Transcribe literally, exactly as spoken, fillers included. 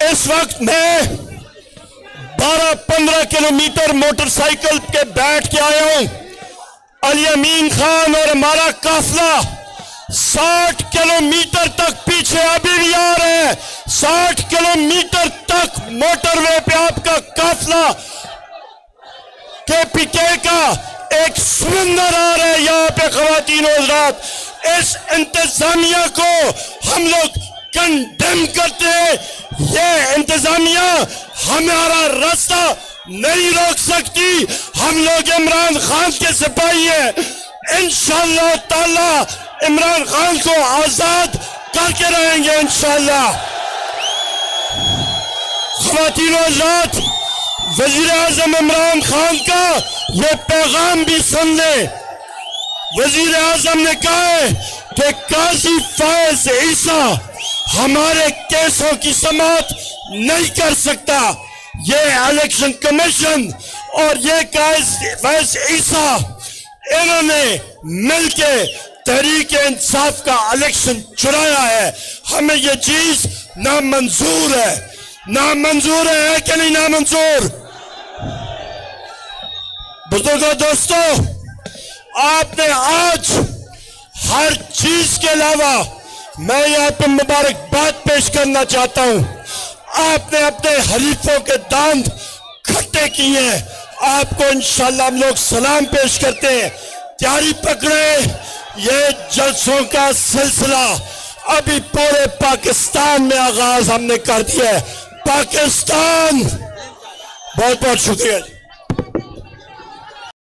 इस वक्त मैं बारह पंद्रह किलोमीटर मोटरसाइकिल के बैठ के आया हूं। अली अमीन खान और हमारा काफिला साठ किलोमीटर तक पीछे अभी भी आ रहे हैं। साठ किलोमीटर तक मोटरवे पे आपका काफिला के पीके का एक समंदर आ रहा है। यहाँ पे खवातीन और हज़रात, इस इंतजामिया को हम लोग कंडेम करते हैं। ये इंतजामिया हमारा रास्ता नहीं रोक सकती। हम लोग इमरान खान के सिपाही हैं। इंशाअल्लाह ताला इमरान खान को आजाद करके रहेंगे इंशाअल्लाह। ख़वातीन और हज़रात, वज़ीर आज़म इमरान खान का ये पैगाम भी सुन ले। वज़ीर आज़म ने कहा है कि काजी फैज ईसा हमारे केसों की समाअत नहीं कर सकता। ये इलेक्शन कमीशन और ये फैज ईसा इन्होंने मिलके तहरीक इंसाफ का इलेक्शन चुराया है। हमें ये चीज नामंजूर है। नामंजूर है कि नहीं नामंजूर? बुजुर्गों, दोस्तों, आपने आज हर चीज के अलावा मैं यहाँ पे मुबारकबाद पेश करना चाहता हूँ। आपने अपने हरीफों के दांत खट्टे किए हैं। आपको इंशाल्लाह हम लोग सलाम पेश करते हैं। तैयारी पकड़े, ये जलसों का सिलसिला अभी पूरे पाकिस्तान में आगाज हमने कर दिया है। पाकिस्तान, बहुत बहुत शुक्रिया।